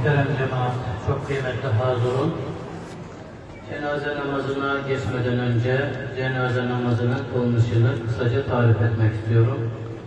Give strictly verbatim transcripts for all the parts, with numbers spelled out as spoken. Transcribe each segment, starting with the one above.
Muhterem cemaat, çok kıymetli hazırın. Cenaze namazına geçmeden önce cenaze namazının kılınışını kısaca tarif etmek istiyorum.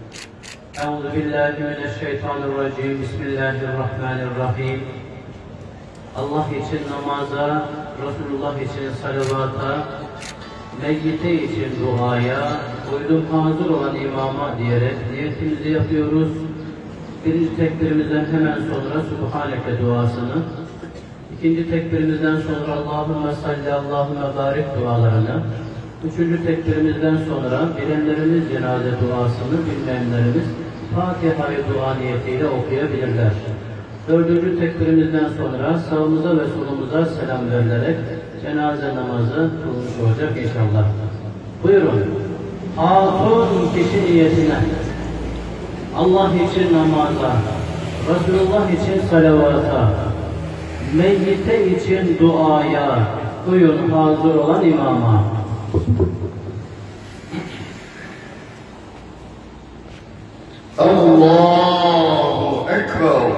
Euzubillahimineşşeytanirracim. Bismillahirrahmanirrahim. Allah için namaza, Resulullah için salavata, meyyite için duaya, uydum hazır olan imama diyerek niyetimizi yapıyoruz. Birinci tekbirimizden hemen sonra Subhaneke duasını, ikinci tekbirimizden sonra Allahümme salli, Allahümme barik dualarını, üçüncü tekbirimizden sonra bilenlerimiz cenaze duasını, bilmeyenlerimiz Fatiha-i dua niyetiyle okuyabilirler. Dördüncü tekbirimizden sonra sağımıza ve solumuza selam verilerek cenaze namazı kılmış olacak inşallah. Buyurun. Hatun kişi niyetine, Allah için namaza, Resulullah için salavata, meyyite için duaya uyun hazır olan imama. Allahu Ekber.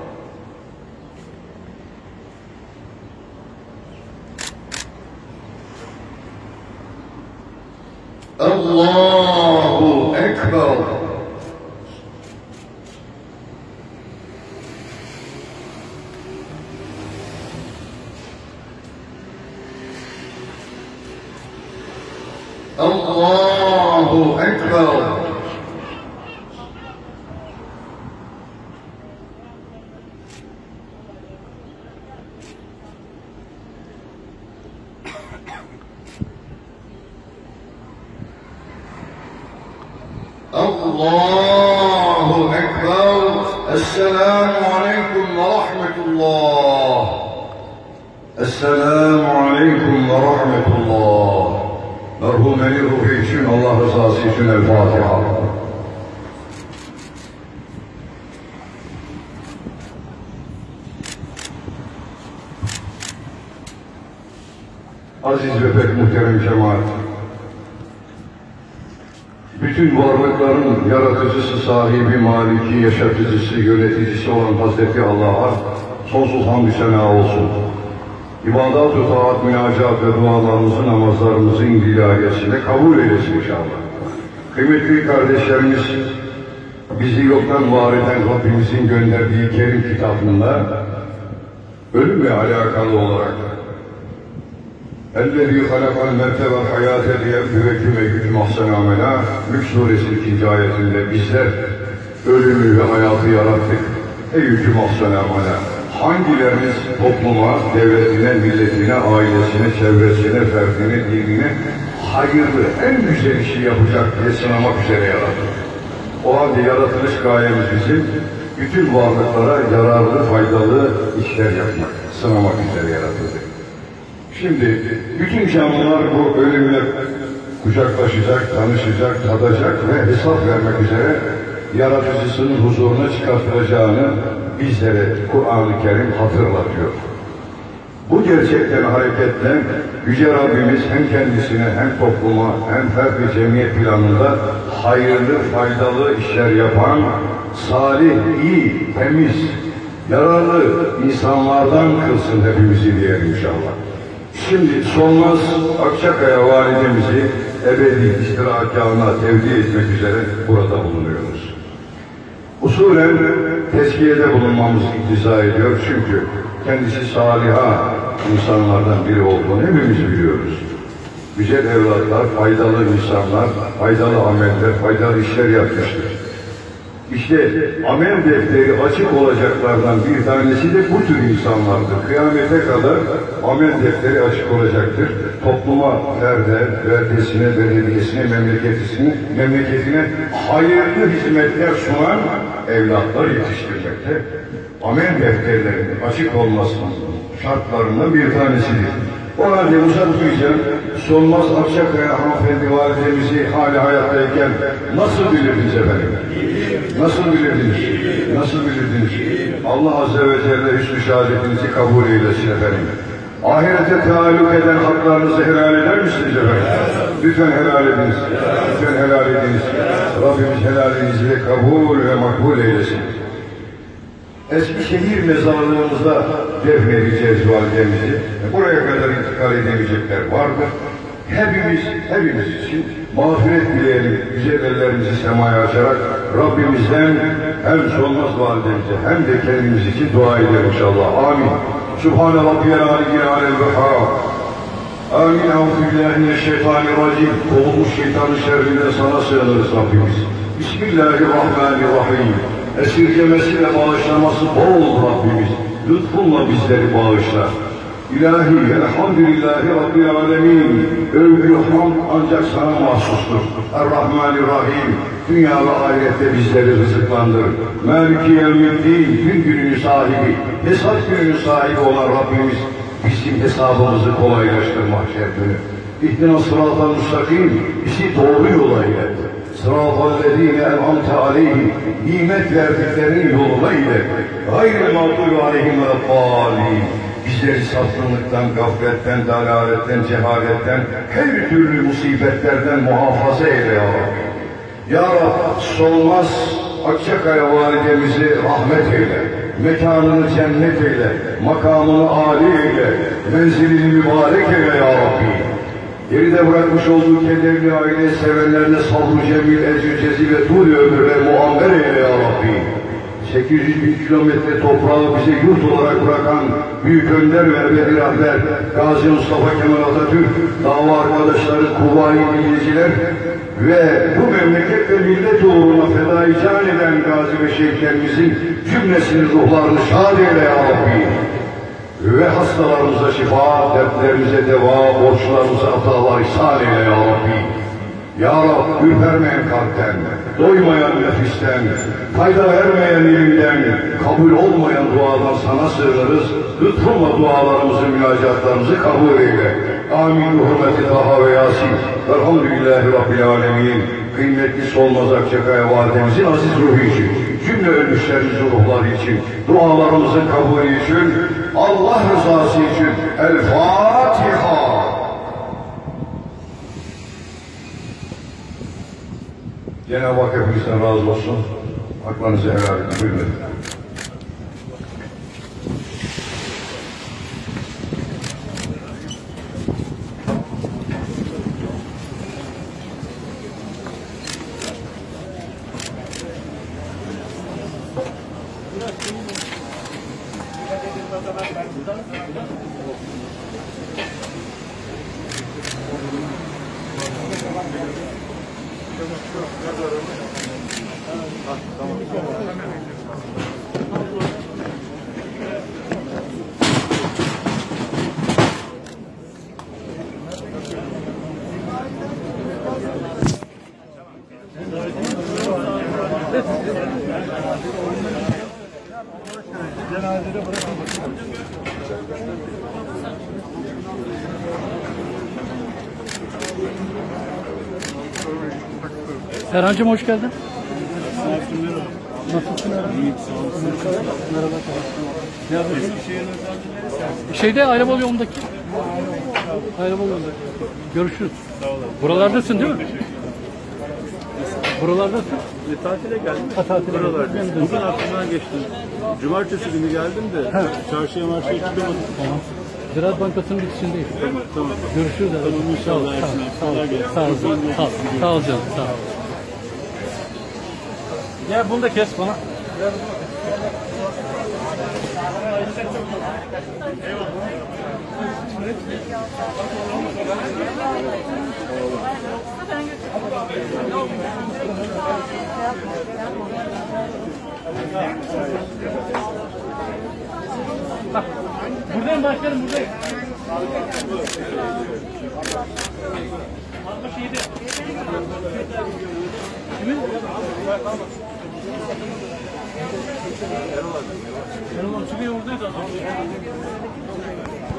Allahu Ekber. Allahu Ekber. Allahu Ekber. Esselamu Aleyküm ve Rahmetullah. Esselamu Aleyküm ve Rahmetullah. Merhumenin ruhu için, Allah rızası için El Fatiha. Aziz ve pek muhterem cemaat, bütün varlıkların yaratıcısı, sahibi, maliki, yaşatıcısı, yöneticisi olan Hazreti Allah'a sonsuz hamdü sena olsun. İbadat-ı taat, münacat ve dualarımızı, namazlarımızın ilahiyesinde kabul eylesin inşallah. Kıymetli kardeşlerimiz, bizi yoktan var eden Rabbimizin gönderdiği Kerim kitabında ölümle alakalı olarak اَلَّذ۪ي خَلَقَ الْمَرْتَ وَالْحَيَاتَ لِيَبْلُوَكُمْ اَيُّكُمْ اَحْسَنُ عَمَلًا Mülk Suresi ikinci ayetinde bizler ölümü ve hayatı yarattık. اَيُّكُمْ اَحْسَنُ عَمَلًا Hangileriniz topluma, devletine, milletine, ailesine, çevresine, ferdine, dinine hayırlı, en güzel işi yapacak diye sınamak üzere yarattık. O halde yaratılış gayemiz bizim, bütün varlıklara yararlı, faydalı işler yapmak, sınamak üzere yaratıldık. Şimdi bütün canlılar bu ölümle kucaklaşacak, tanışacak, tadacak ve hesap vermek üzere yaratıcısının huzuruna çıkartılacağını bizlere Kur'an-ı Kerim hatırlatıyor. Bu gerçekten hareketle Yüce Rabbimiz hem kendisine hem topluma hem ferdi cemiyet planında hayırlı, faydalı işler yapan, salih, iyi, temiz, yararlı insanlardan kılsın hepimizi diyelim inşallah. Şimdi Solmaz Akçakaya validemizi ebedi istirahatgahına tevdi etmek üzere burada bulunuyoruz. Usulen tezkiyede bulunmamız iktiza ediyor çünkü kendisi saliha insanlardan biri olduğunu hepimiz biliyoruz. Güzel evlatlar, faydalı insanlar, faydalı ameller, faydalı işler yapmıştır. İşte amel defteri açık olacaklardan bir tanesi de bu tür insanlardır. Kıyamete kadar amel defteri açık olacaktır. Topluma, ferde, beldesine, belediyesine, memleketine, memleketine hayırlı hizmetler sunan evlatlar yetiştirmekte. Amel defterlerinin açık olmasının şartlarından bir tanesidir. O halde uzatmayacağım. Solmaz Akçakaya hanımefendi validemizi hali hayattayken nasıl bilirdiniz efendim? Nasıl bilirdiniz? Nasıl bilirdiniz? Allah Azze ve Celle hüsnü şehadetinizi kabul eylesin efendim. Ahirete taalluk eden haklarınızı helal eder misiniz efendim? Lütfen helal ediniz. Lütfen helal ediniz. Rabbimiz helalinizi kabul ve makbul eylesin. Eskişehir mezarlığımızda defnedeceğiz validemizi. Buraya kadar intikal edemeyecekler vardır. Hepimiz, hepimiz için mağfiret dileyelim, güzel ellerimizi semaya açarak Rabbimizden hem solmaz validemize hem de kendimiz için dua edelim inşallah. Amin. Subhane Rabbiyel Aliyyil Alel-Vehhab. Amin. Euzubillahimineşşeytanirracim. Kovulmuş şeytanın şerrinden sana sığınırız Rabbimiz. Bismillahirrahmanirrahim. Esirgemesi ve bağışlaması bol Rabbimiz. Lütfunla bizleri bağışla. İlahi, elhamdülillahi Rabbil alemin. Övgü, hamd ancak sana mahsustur. Er-Rahmanir-Rahim. Dünya ve ahirette bizleri rızıklandır. Maliki yevmiddin, gün gününün sahibi, hesap gününün sahibi olan Rabbimiz bizim hesabımızı kolaylaştır mahşer günü. İhdina sıratal müstakim, bizi doğru yola ilet. Sıratal lezine en'amte aleyhim, nimet verdiklerinin yoluna ilet. Gayril mağdubi aleyhim ve dâlîn. Bizleri sapkınlıktan, gafletten, dalaletten, cehaletten, her türlü musibetlerden muhafaza eyle ya Rabbi. Ya Rabbi, solmaz Akçakaya validemizi rahmet eyle, mekanını cennet eyle, makamını âli eyle, menzilini mübarek eyle ya Rabbi. Geride bırakmış olduğu kederli aile sevenlerine sabrı cemil, ecr cezil ve tûl ömür ve muammer eyle ya Rabbi. sekiz yüz bin kilometre toprağı bize yurt olarak bırakan büyük önder ve ebedi rahber Gazi Mustafa Kemal Atatürk, dava arkadaşları, kuvvayi milliyetçiler ve bu memleket ve millet uğruna fedai can eden gazi ve şehitlerimizin cümlesinin ruhlarını şad eyle ya Rabbi. Ve hastalarımıza şifa, dertlerimize deva, borçlarımıza atalar ihsan eyle ya Rabbi. Ya Rab, ürpermeyen kalpten, doymayan nefisten, fayda vermeyen ilimden, kabul olmayan duadan sana sığınırız. Lütfunla dualarımızı, münacatlarımızı kabul eyle. Amin. Hürmeti Taha ve Yasin. Elhamdülillahi Rabbil alemin. Kıymetli Solmaz Akçakaya validemizin aziz ruhu için, cümle ölmüşlerimizin ruhları için, dualarımızın kabulü için, Allah rızası için. El Fatiha. Cenab-ı Hak hepinizden razı olsun. Haklarınızı helal edin. Buyurun. Cenazede bırakın. Serhancığım hoş geldin. Nasılsın Erhan? İyi, sağ olun. Merhaba. Ne yapıyorsun? Şeyde Ayrabolu yolundaki. Ayrabolu yolundaki. Görüşürüz. Sağ olun. Buralardasın değil mi? Buralardasın. E, tatile geldim. Ha, tatile Buralardayım. Bugün aklımdan geçtim. Cumartesi günü geldim de ha. Çarşıya marşıya çıkamadım. Tamam. Ziraat Bankası'nın bitişindeyiz. Tamam. Tamam. Görüşürüz. Tamam inşallah. Sağ ol. Sağ ol. Sağ ol. Sağ ol. Sağ ol canım. Sağ ol. Gel bunu da kes bana. Bak, buradayım başkanım, buradayım. Arka şeyde. Kimin? Erol abi. Erol abi, çünkü oradaydı adam.